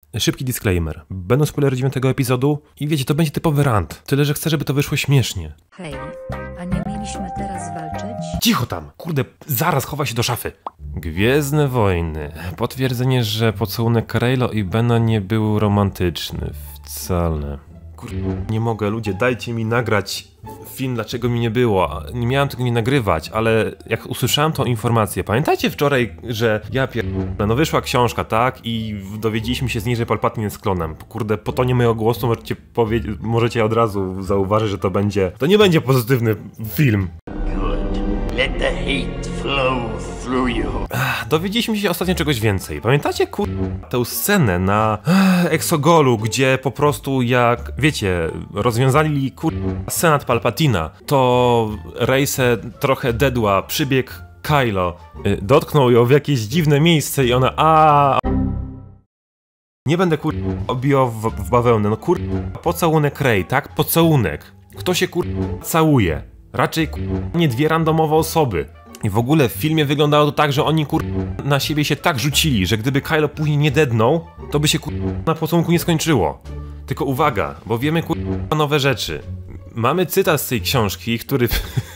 Szybki disclaimer. Będą spoilery 9 epizodu i wiecie, to będzie typowy rant. Tyle, że chcę, żeby to wyszło śmiesznie. Hej, a nie mieliśmy teraz walczyć? Cicho tam! Kurde, zaraz chowa się do szafy. Gwiezdne Wojny. Potwierdzenie, że pocałunek Reylo i Bena nie był romantyczny. Wcale. Kurde, nie mogę, ludzie, dajcie mi nagrać film, dlaczego mi nie było. Nie miałem tego nie nagrywać, ale jak usłyszałem tą informację, pamiętajcie wczoraj, że no wyszła książka, tak? I dowiedzieliśmy się z niej, że Palpatine jest klonem. Kurde, po tonie mojego głosu możecie od razu zauważyć, że to nie będzie pozytywny film. Good. Let the hate flow through you. Dowiedzieliśmy się ostatnio czegoś więcej. Pamiętacie tę scenę na Exogolu, gdzie po prostu jak, wiecie, rozwiązali Senat Palpatina, to Rey se trochę dedła, przybiegł Kylo, dotknął ją w jakieś dziwne miejsce i ona nie będę obijał w bawełnę, no pocałunek Rey, tak? Pocałunek. Kto się całuje? Raczej nie dwie randomowe osoby. I w ogóle w filmie wyglądało to tak, że oni na siebie się tak rzucili, że gdyby Kylo później nie dednął, to by się na pocałunku nie skończyło. Tylko uwaga, bo wiemy nowe rzeczy. Mamy cytat z tej książki, który...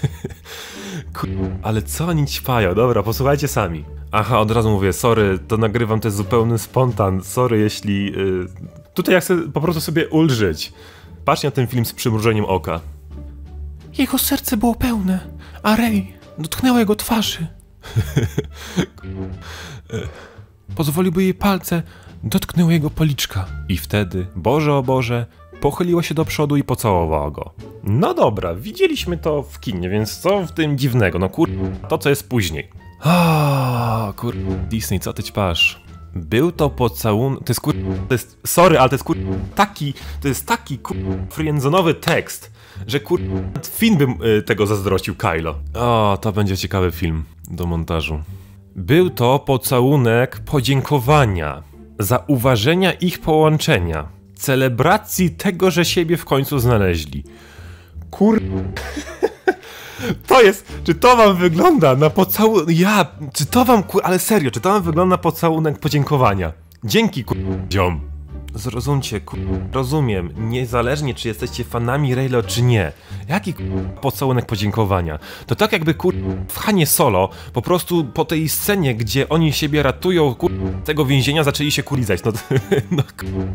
ale co oni ćpają? Dobra, posłuchajcie sami. Aha, od razu mówię, sorry, to nagrywam, to jest zupełny spontan. Sorry, jeśli... Tutaj ja chcę po prostu sobie ulżyć. Patrzcie na ten film z przymrużeniem oka. Jego serce było pełne, a Rey dotknęła jego twarzy. Pozwoliłby jej palce dotknęły jego policzka. I wtedy, Boże o Boże, pochyliła się do przodu i pocałowała go. No dobra, widzieliśmy to w kinie, więc co w tym dziwnego? No to co jest później. Disney, co ty ćpasz? Był to pocałunek... sorry, ale to jest taki friendzonowy tekst, że film bym tego zazdrościł Kylo. O, to będzie ciekawy film do montażu. Był to pocałunek podziękowania, zauważenia ich połączenia, celebracji tego, że siebie w końcu znaleźli. To jest, czy to wam wygląda na pocałunek, ale serio, czy to wam wygląda na pocałunek podziękowania? Dzięki ziom. Zrozumcie, rozumiem, niezależnie czy jesteście fanami Reylo czy nie. Jaki pocałunek podziękowania? To tak jakby w Hanie Solo po prostu po tej scenie, gdzie oni siebie ratują tego więzienia, zaczęli się lizać. No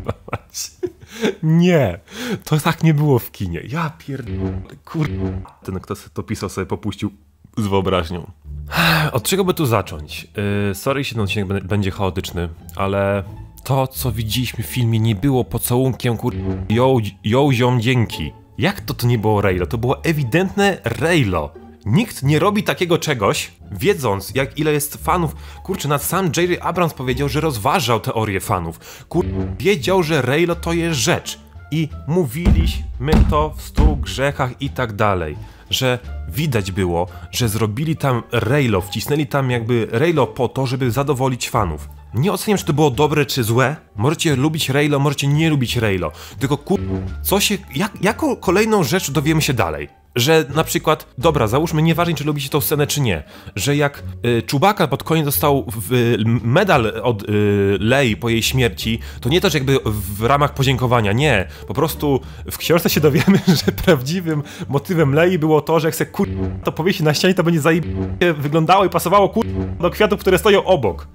nie, to tak nie było w kinie. Ja ten kto to pisał sobie popuścił z wyobraźnią. Od czego by tu zacząć? Sorry, jeśli ten odcinek będzie chaotyczny, ale... To, co widzieliśmy w filmie, nie było pocałunkiem ziom, dzięki. Jak to nie było Reylo? To było ewidentne Reylo. Nikt nie robi takiego czegoś, wiedząc ile jest fanów. Nawet sam J.J. Abrams powiedział, że rozważał teorię fanów. Wiedział, że Reylo to jest rzecz. I mówiliśmy to w 100 grzechach i tak dalej. Że widać było, że zrobili tam Reylo, wcisnęli tam jakby Reylo po to, żeby zadowolić fanów. Nie oceniam, czy to było dobre czy złe. Możecie lubić Reylo, możecie nie lubić Reylo. Tylko jaką kolejną rzecz dowiemy się dalej? Że na przykład, dobra, załóżmy, nieważne czy lubicie tą scenę czy nie, że jak Chewbacca pod koniec dostał medal od Lei po jej śmierci, to nie też jakby w ramach podziękowania, nie. Po prostu w książce się dowiemy, że prawdziwym motywem Lei było to, że jak se to powiesi na ścianie, to będzie wyglądało i pasowało do kwiatów, które stoją obok.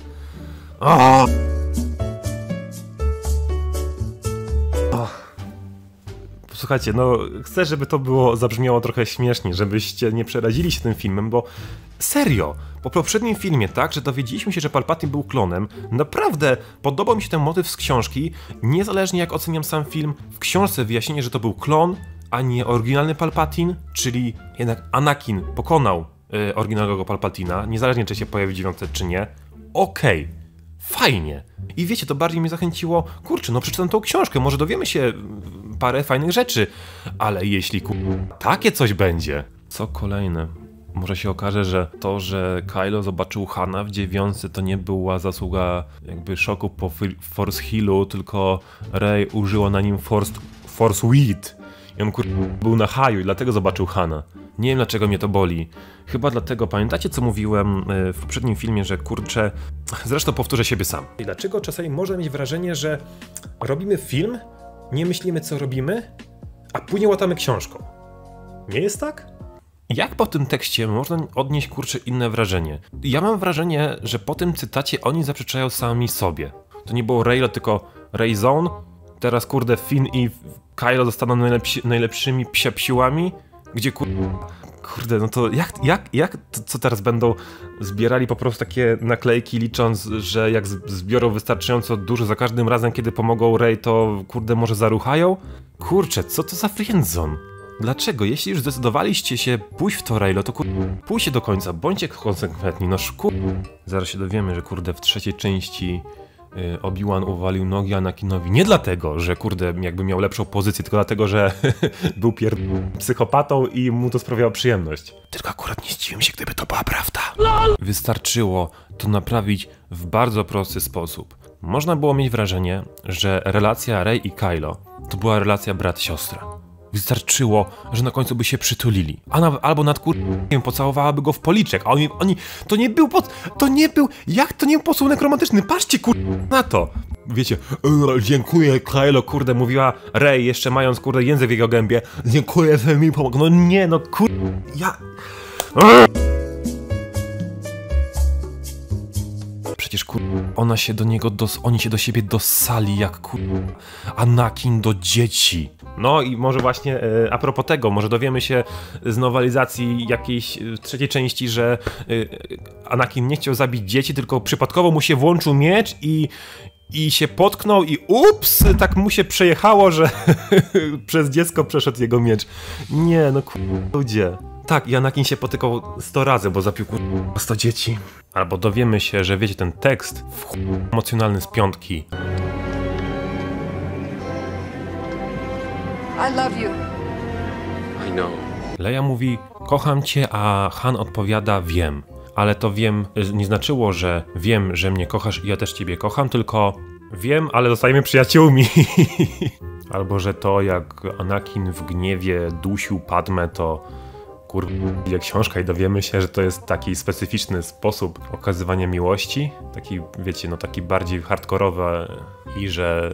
Słuchajcie, no chcę, żeby to zabrzmiało trochę śmiesznie, żebyście nie przerazili się tym filmem, bo serio, po poprzednim filmie, tak, że dowiedzieliśmy się, że Palpatine był klonem, naprawdę podobał mi się ten motyw z książki, niezależnie jak oceniam sam film, w książce wyjaśnienie, że to był klon, a nie oryginalny Palpatine, czyli jednak Anakin pokonał oryginalnego Palpatina, niezależnie czy się pojawi w 9 czy nie, okej. Fajnie. I wiecie, to bardziej mnie zachęciło, no przeczytam tą książkę, może dowiemy się parę fajnych rzeczy, ale jeśli takie coś będzie... Co kolejne? Może się okaże, że to, że Kylo zobaczył Hana w 9, to nie była zasługa jakby szoku po Force Healu, tylko Rey użyła na nim Force Weed. I on był na haju i dlatego zobaczył Hana. Nie wiem dlaczego mnie to boli. Chyba dlatego, pamiętacie co mówiłem w poprzednim filmie, że kurczę, zresztą powtórzę siebie sam. I dlaczego czasami można mieć wrażenie, że robimy film, nie myślimy co robimy, a później łatamy książką. Nie jest tak? Jak po tym tekście można odnieść kurczę inne wrażenie? Ja mam wrażenie, że po tym cytacie oni zaprzeczają sami sobie. To nie było Reylo, tylko Rayzone. Teraz kurde Finn i Kylo zostaną najlepszymi psiapsiłami, gdzie kurde, no to co teraz będą zbierali po prostu takie naklejki, licząc, że jak zbiorą wystarczająco dużo za każdym razem, kiedy pomogą Rey, to kurde może zaruchają? Kurczę, co to za friendzone? Dlaczego? Jeśli już zdecydowaliście się pójść w to Reylo, to pójście do końca, bądźcie konsekwentni, no Zaraz się dowiemy, że kurde w trzeciej części Obi-Wan uwalił nogi Anakinowi nie dlatego, że kurde jakby miał lepszą pozycję, tylko dlatego, że był psychopatą i mu to sprawiało przyjemność. Tylko akurat nie zdziwiłem się, gdyby to była prawda. Wystarczyło to naprawić w bardzo prosty sposób. Można było mieć wrażenie, że relacja Rey i Kylo to była relacja brat-siostra. Wystarczyło, że na końcu by się przytulili. Albo nad pocałowałaby go w policzek. A oni to nie był jak to nie był pocałunek romantyczny? Patrzcie na to. Wiecie, dziękuję Kylo, kurde, mówiła Rey, jeszcze mając kurde język w jego gębie. Dziękuję, że mi pomógł. No nie, no ja... Przecież oni się do siebie dossali jak Anakin do dzieci. No i może właśnie a propos tego, może dowiemy się z nowelizacji jakiejś trzeciej części, że Anakin nie chciał zabić dzieci, tylko przypadkowo mu się włączył miecz i się potknął i ups, tak mu się przejechało, że przez dziecko przeszedł jego miecz. Nie, no ludzie. Tak, i Anakin się potykał 100 razy, bo zapił 100 dzieci. Albo dowiemy się, że wiecie, ten tekst emocjonalny z 5. I love you. I know. Leia mówi, kocham cię, a Han odpowiada, wiem. Ale to wiem nie znaczyło, że wiem, że mnie kochasz i ja też ciebie kocham, tylko wiem, ale zostajemy przyjaciółmi. Albo, że to jak Anakin w gniewie dusił Padmę, to jak książka i dowiemy się, że to jest taki specyficzny sposób okazywania miłości, taki, wiecie, no taki bardziej hardkorowy i że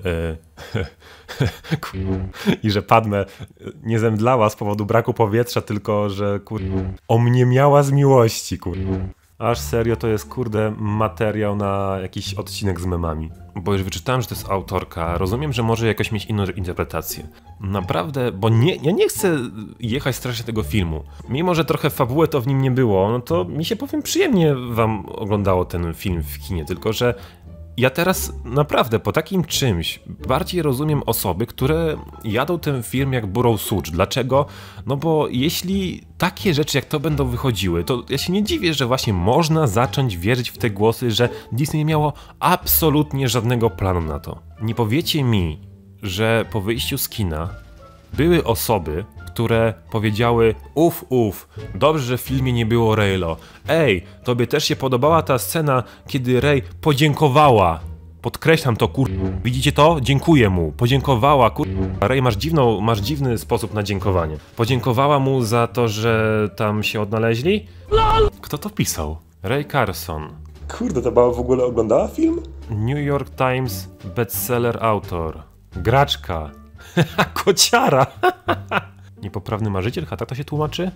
i że Padmę nie zemdlała z powodu braku powietrza, tylko że omniemiała z miłości, Aż serio to jest materiał na jakiś odcinek z memami. Bo już wyczytałem, że to jest autorka, rozumiem, że może jakoś mieć inną interpretację. Naprawdę, bo ja nie chcę jechać strasznie tego filmu. Mimo, że trochę fabuły to w nim nie było, no to mi się powiem przyjemnie wam oglądało ten film w kinie, tylko że ja teraz naprawdę po takim czymś bardziej rozumiem osoby, które jadą ten film jak burą sucz. Dlaczego? No bo jeśli takie rzeczy jak to będą wychodziły, to ja się nie dziwię, że właśnie można zacząć wierzyć w te głosy, że Disney nie miało absolutnie żadnego planu na to. Nie powiecie mi, że po wyjściu z kina były osoby, które powiedziały dobrze, że w filmie nie było Reylo. Ej, tobie też się podobała ta scena, kiedy Rey podziękowała. Podkreślam to, widzicie to? Dziękuję mu. Podziękowała, Rey, masz dziwny sposób na dziękowanie. Podziękowała mu za to, że tam się odnaleźli? Kto to pisał? Ray Carson. Kurde, ta baba w ogóle oglądała film? New York Times bestseller autor. Graczka. Kociara. Niepoprawny marzyciel, tak to się tłumaczy?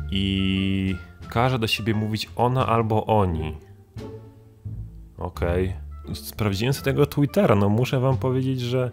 I każe do siebie mówić ona albo oni. Okej. Sprawdziłem sobie tego Twittera, no muszę wam powiedzieć, że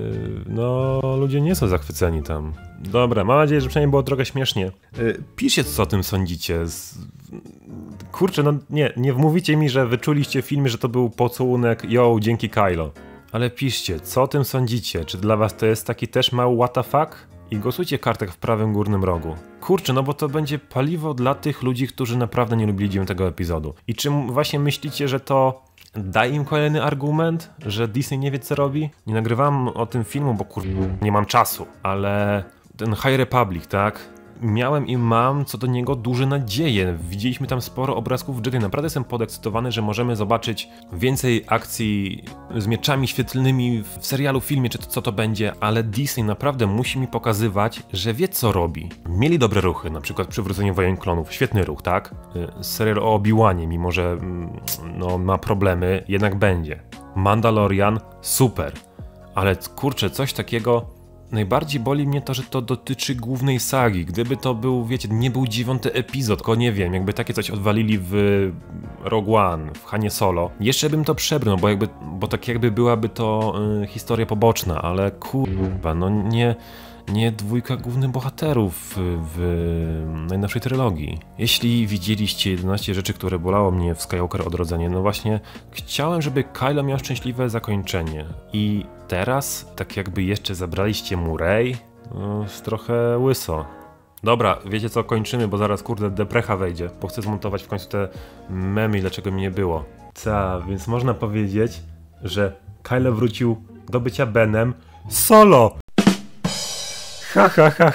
no ludzie nie są zachwyceni tam. Dobra, mam nadzieję, że przynajmniej było trochę śmiesznie. Piszcie, co o tym sądzicie. Kurczę, no nie wmówicie mi, że wyczuliście w filmie, że to był pocałunek dzięki Kylo. Ale piszcie, co o tym sądzicie? Czy dla was to jest taki też mały what the fuck? I głosujcie kartek w prawym górnym rogu. Kurczę, no bo to będzie paliwo dla tych ludzi, którzy naprawdę nie lubili 9 epizodu. I czy właśnie myślicie, że to da im kolejny argument, że Disney nie wie co robi? Nie nagrywam o tym filmu, bo nie mam czasu. Ale ten High Republic, tak? miałem i mam co do niego duże nadzieje. Widzieliśmy tam sporo obrazków Jedi. Naprawdę jestem podekscytowany, że możemy zobaczyć więcej akcji z mieczami świetlnymi w serialu, filmie, czy to, co to będzie, ale Disney naprawdę musi mi pokazywać, że wie, co robi. Mieli dobre ruchy, na przykład Przywrócenie Wojen Klonów. Świetny ruch, tak? Serial o Obi-Wanie, mimo że no, ma problemy, jednak będzie. Mandalorian, super. Ale kurczę, coś takiego... Najbardziej boli mnie to, że to dotyczy głównej sagi. Gdyby to był, wiecie, nie był 9. epizod, tylko nie wiem, jakby takie coś odwalili w Rogue One, w Hanie Solo, jeszcze bym to przebrnął, bo tak jakby byłaby to historia poboczna, ale kurwa, no nie dwójka głównych bohaterów w najnowszej trylogii. Jeśli widzieliście 11 rzeczy, które bolało mnie w Skywalker Odrodzenie, no właśnie chciałem, żeby Kylo miał szczęśliwe zakończenie. I teraz, tak jakby jeszcze zabraliście mu Rey, no, jest trochę łyso. Dobra, wiecie co, kończymy, bo zaraz kurde deprecha wejdzie, bo chcę zmontować w końcu te memy, dlaczego mi nie było. Więc można powiedzieć, że Kylo wrócił do bycia Benem solo! Ha.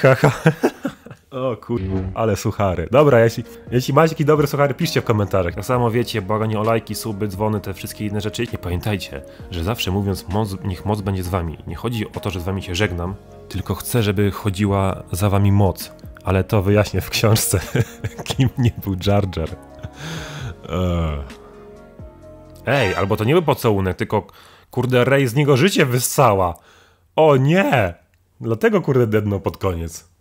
O kurwa, ale suchary. Dobra, jeśli macie jakieś dobre suchary, piszcie w komentarzach. Tak samo wiecie, błaganie o lajki, suby, dzwony, te wszystkie inne rzeczy. I pamiętajcie, że zawsze mówiąc niech moc będzie z wami. Nie chodzi o to, że z wami się żegnam, tylko chcę, żeby chodziła za wami moc. Ale to wyjaśnię w książce, kim nie był Jar Jar. Ej, albo to nie był pocałunek, tylko kurde Rey z niego życie wyssała. O nie! Dlatego kurde dednął pod koniec.